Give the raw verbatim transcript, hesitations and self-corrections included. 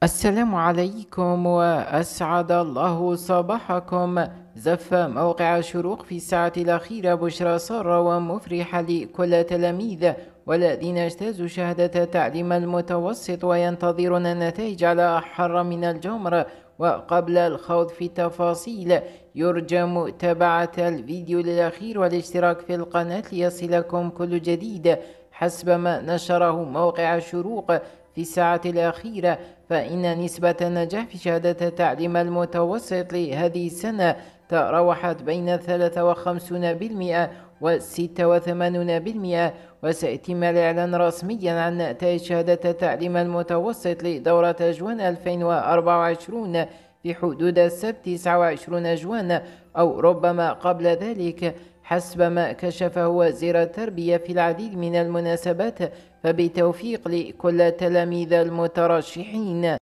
السلام عليكم وأسعد الله صباحكم. زف موقع شروق في الساعة الأخيرة بشرى سارة ومفرحة لكل تلاميذ والذين اجتازوا شهادة التعليم المتوسط وينتظرون النتائج على أحر من الجمر. وقبل الخوض في التفاصيل يرجى متابعة الفيديو الأخير والاشتراك في القناة ليصلكم كل جديد. حسب ما نشره موقع شروق في الساعة الأخيرة، فإن نسبة النجاح في شهادة التعليم المتوسط لهذه السنة تراوحت بين ثلاثة وخمسين بالمئة و ستة وثمانين بالمئة، وسيتم الإعلان رسميا عن نتائج شهادة التعليم المتوسط لدورة جوان ألفين وأربعة وعشرين في حدود السبت تسعة وعشرين جوان أو ربما قبل ذلك، حسب ما كشفه وزير التربية في العديد من المناسبات. فبالتوفيق لكل تلاميذ المترشحين.